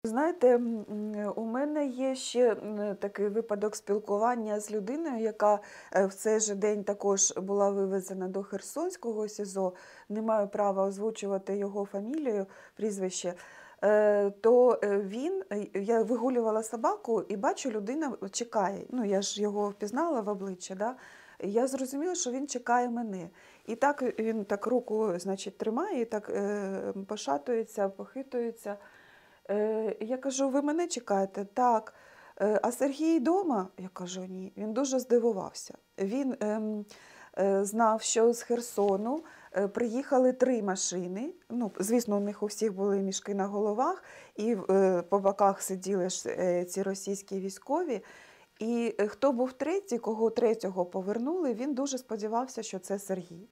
Знаєте, у мене є ще такий випадок спілкування з людиною, яка в цей же день також була вивезена до Херсонського СІЗО. Не маю права озвучувати його фамілію, прізвище. Я вигулювала собаку і бачу, людина чекає. Ну, я ж його впізнала в обличчя, да? Я зрозуміла, що він чекає мене. І так він так руку, значить, тримає, і так пошатується, похитується. Я кажу, ви мене чекаєте? Так. А Сергій вдома? Я кажу, ні. Він дуже здивувався. Він знав, що з Херсону приїхали 3 машини. Ну, звісно, у них у всіх були мішки на головах, і по боках сиділи ці російські військові. І хто був третій, кого третього повернули, він дуже сподівався, що це Сергій.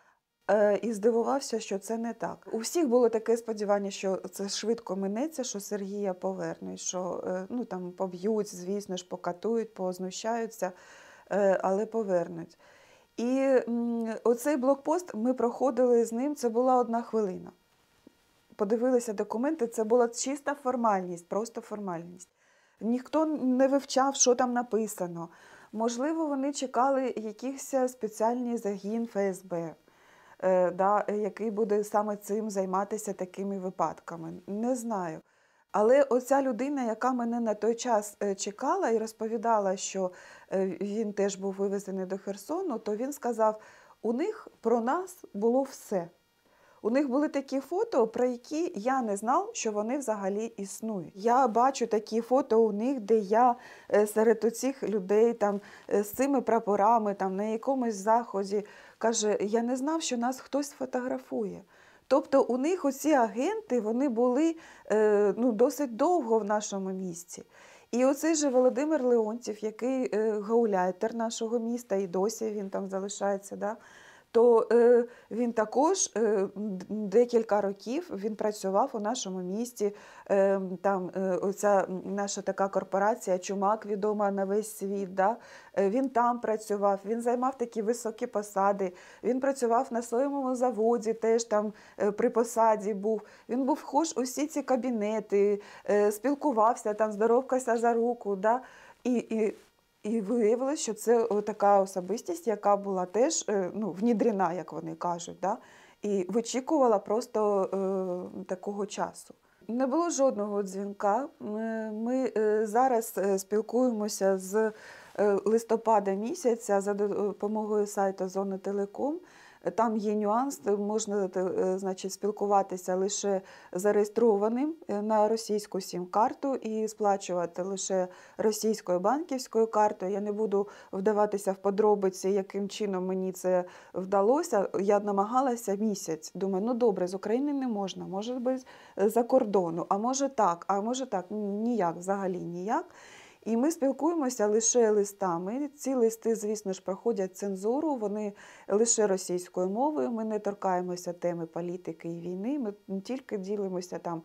І здивувався, що це не так. У всіх було таке сподівання, що це швидко минеться, що Сергія повернуть, що там поб'ють, звісно ж, покатують, познущаються, але повернуть. І оцей блокпост ми проходили з ним, це була 1 хвилина. Подивилися документи, це була чиста формальність, просто формальність. Ніхто не вивчав, що там написано. Можливо, вони чекали якийсь спеціальний загін ФСБ. Який буде саме цим займатися такими випадками. Не знаю. Але оця людина, яка мене на той час чекала і розповідала, що він теж був вивезений до Херсону, то він сказав, у них про нас було все. У них були такі фото, про які я не знав, що вони взагалі існують. Я бачу такі фото у них, де я серед оцих людей там, з цими прапорами там, на якомусь заході. Каже, я не знав, що нас хтось фотографує. Тобто у них оці агенти, вони були досить довго в нашому місті. І оцей же Володимир Леонтів, який гауляйтер нашого міста, і досі він там залишається, да? То він також декілька років він працював у нашому місті. Там оця наша така корпорація «Чумак», відома на весь світ, да? Він там працював, він займав такі високі посади, він працював на своєму заводі, теж там при посаді був. Він був вхож у всі ці кабінети, спілкувався, там, здоровкався за руку. Да? І виявилося, що це така особистість, яка була теж внідрена, як вони кажуть, да? І вичікувала просто такого часу. Не було жодного дзвінка. Ми зараз спілкуємося з листопада місяця за допомогою сайту «Зона Телеком». Там є нюанс, можна, значить, спілкуватися лише зареєстрованим на російську сім-карту і сплачувати лише російською банківською картою. Я не буду вдаватися в подробиці, яким чином мені це вдалося. Я намагалася місяць. Думаю, добре, з України не можна, може бути за кордону, а може так, ніяк, взагалі ніяк. І ми спілкуємося лише листами. Ці листи, звісно ж, проходять цензуру, вони лише російською мовою. Ми не торкаємося теми політики і війни, ми тільки ділимося там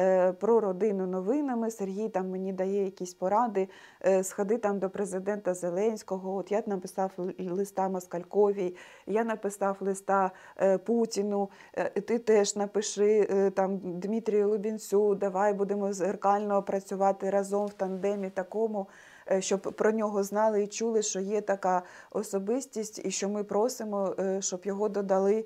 про родину новинами. Сергій там мені дає якісь поради, сходи там до президента Зеленського. От я написав листа Москальковій, я написав листа Путіну, ти теж напиши там Дмитрію Лубінцю, давай будемо зеркально працювати разом в тандемі такому, щоб про нього знали і чули, що є така особистість, і що ми просимо, щоб його додали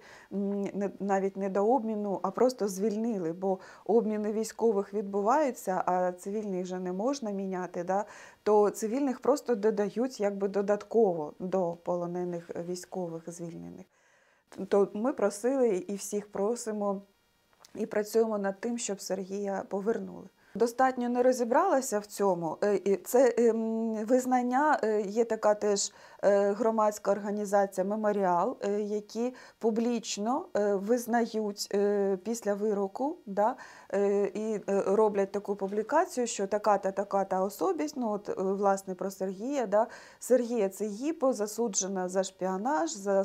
навіть не до обміну, а просто звільнили, бо обміни військових відбуваються, а цивільних вже не можна міняти, да? То цивільних просто додають якби додатково до полонених військових звільнених. То ми просили і всіх просимо, і працюємо над тим, щоб Сергія повернули. Достатньо не розібралася в цьому. Це визнання, є така теж громадська організація «Меморіал», які публічно визнають після вироку, да, і роблять таку публікацію, що така-та, така-та особість, власне, про Сергія. Да. Сергія Цигіпо засуджена за шпіонаж, за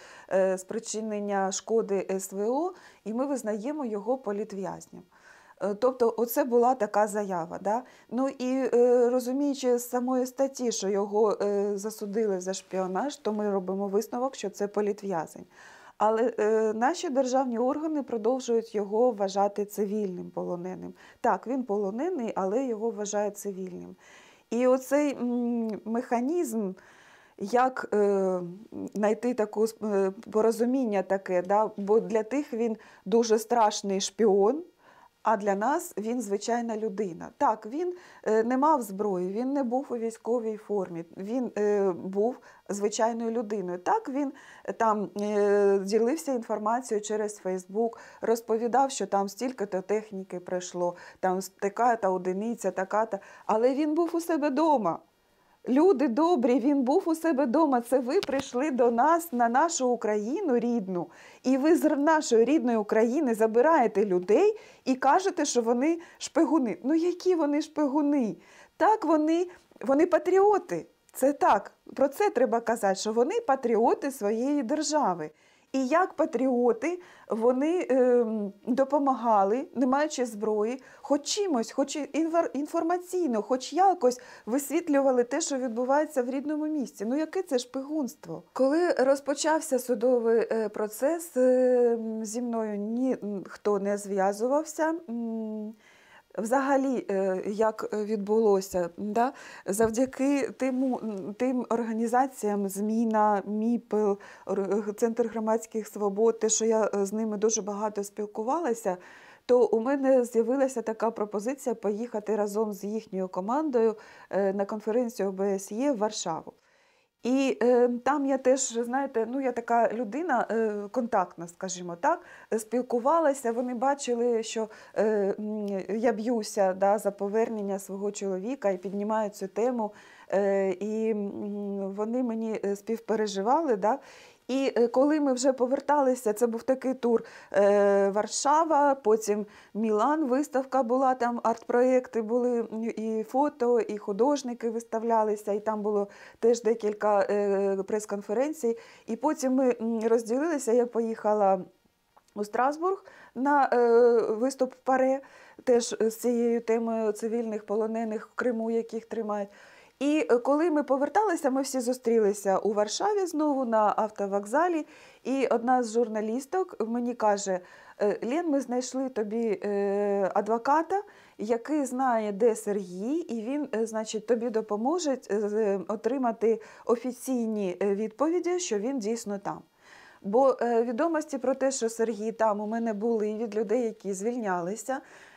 спричинення шкоди СВО, і ми визнаємо його політв'язням. Тобто оце була така заява. Да? Ну і розуміючи з самої статті, що його засудили за шпіонаж, то ми робимо висновок, що це політв'язень. Але наші державні органи продовжують його вважати цивільним полоненим. Так, він полонений, але його вважають цивільним. І оцей механізм, як знайти таке порозуміння таке, да? Бо для тих він дуже страшний шпіон, а для нас він звичайна людина. Так, він не мав зброї, він не був у військовій формі, він був звичайною людиною. Так, він там ділився інформацією через Фейсбук, розповідав, що там стільки-то техніки прийшло, там така-то одиниця, така-то, але він був у себе вдома. Люди добрі, він був у себе вдома. Це ви прийшли до нас, на нашу Україну рідну, і ви з нашої рідної України забираєте людей і кажете, що вони шпигуни. Ну які вони шпигуни? Так, вони патріоти. Це так, про це треба казати, що вони патріоти своєї держави. І як патріоти вони допомагали, не маючи зброї, хоч чимось, хоч інформаційно, хоч якось висвітлювали те, що відбувається в рідному місті. Ну яке це шпигунство? Коли розпочався судовий процес, зі мною ніхто не зв'язувався. Взагалі, як відбулося, да? Завдяки тим організаціям «Зміна», «Міпел», Центр громадських свобод, те, що я з ними дуже багато спілкувалася, то у мене з'явилася така пропозиція поїхати разом з їхньою командою на конференцію ОБСЄ в Варшаву. І там я теж, знаєте, ну я така людина контактна, скажімо так, спілкувалася, вони бачили, що я б'юся, да, за повернення свого чоловіка і піднімаю цю тему, і вони мені співпереживали, да. І коли ми вже поверталися, це був такий тур Варшава, потім Мілан, виставка була, там арт-проєкти були, і фото, і художники виставлялися, і там було теж декілька прес-конференцій. І потім ми розділилися, я поїхала у Страсбург на виступ в ПАРЕ, теж з цією темою цивільних полонених в Криму, яких тримають. І коли ми поверталися, ми всі зустрілися у Варшаві знову на автовокзалі, і одна з журналісток мені каже: «Лен, ми знайшли тобі адвоката, який знає, де Сергій, і він, значить, тобі допоможе отримати офіційні відповіді, що він дійсно там». Бо відомості про те, що Сергій там у мене були від людей, які звільнялися.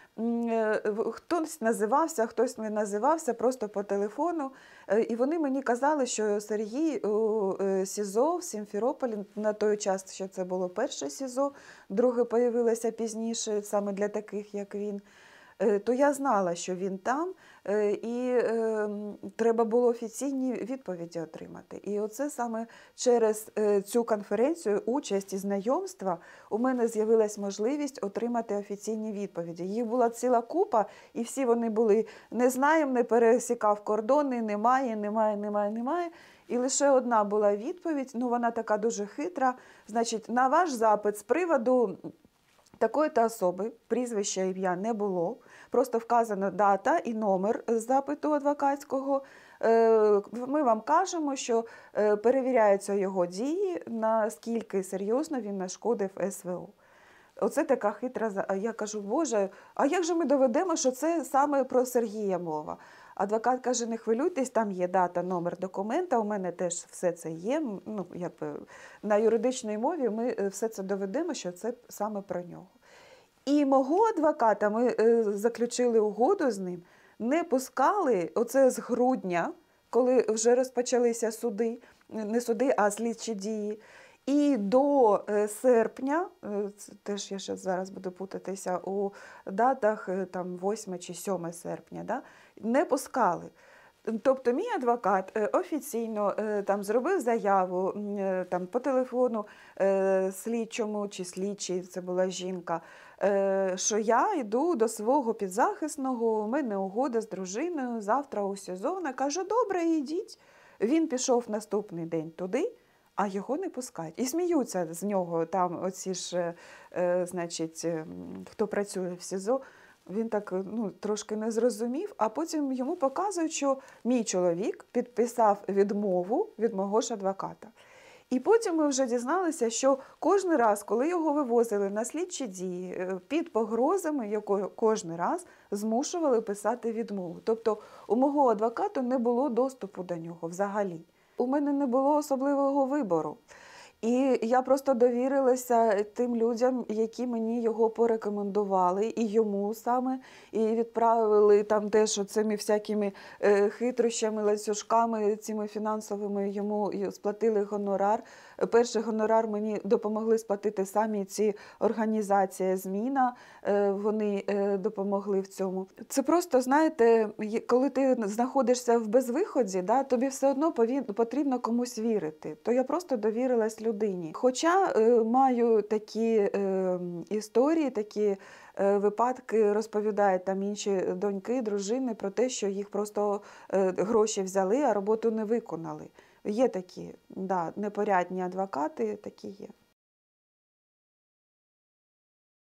Хтось називався, хтось не називався, просто по телефону. І вони мені казали, що Сергій у СІЗО в Сімферополі, на той час, що це було перше СІЗО, друге появилося пізніше, саме для таких, як він. То я знала, що він там, і треба було офіційні відповіді отримати. І оце саме через цю конференцію, участь і знайомства, у мене з'явилась можливість отримати офіційні відповіді. Їх була ціла купа, і всі вони були: не знаємо, не пересікав кордони, немає. І лише одна була відповідь, ну вона така дуже хитра, значить, на ваш запит з приводу такої-то особи, прізвища, ім'я не було, просто вказана дата і номер запиту адвокатського. Ми вам кажемо, що перевіряються його дії, наскільки серйозно він нашкодив СВО. Оце така хитра. Я кажу: Боже, а як же ми доведемо, що це саме про Сергія мова? Адвокат каже: не хвилюйтесь, там є дата, номер документа, у мене теж все це є. Ну, якби, на юридичній мові ми все це доведемо, що це саме про нього. І мого адвоката, ми заключили угоду з ним, не пускали, оце з грудня, коли вже розпочалися суди, не суди, а слідчі дії. І до серпня, теж я ще зараз буду путатися у датах, там 8 чи 7 серпня, да, не пускали. Тобто мій адвокат офіційно там зробив заяву там, по телефону слідчому чи слідчій, це була жінка, що я йду до свого підзахисного, у мене угода з дружиною, завтра у СІЗО. Вона каже: добре, йдіть. Він пішов наступний день туди, а його не пускають. І сміються з нього там оці ж, значить, хто працює в СІЗО. Він так, ну, трошки не зрозумів, а потім йому показують, що мій чоловік підписав відмову від мого ж адвоката. І потім ми вже дізналися, що кожен раз, коли його вивозили на слідчі дії, під погрозами, його кожен раз змушували писати відмову. Тобто у мого адвоката не було доступу до нього взагалі. У мене не було особливого вибору. І я просто довірилася тим людям, які мені його порекомендували, і йому саме, і відправили там теж цими всякими хитрощами, ланцюжками, цими фінансовими йому сплатили гонорар. Перший гонорар мені допомогли сплатити самі ці організації «Зміна», вони допомогли в цьому. Це просто, знаєте, коли ти знаходишся в безвиході, да, тобі все одно потрібно комусь вірити. То я просто довірилась людині. Хоча маю такі історії, такі випадки, розповідають там інші доньки, дружини про те, що їх просто гроші взяли, а роботу не виконали. Є такі, да, непорядні адвокати, такі є.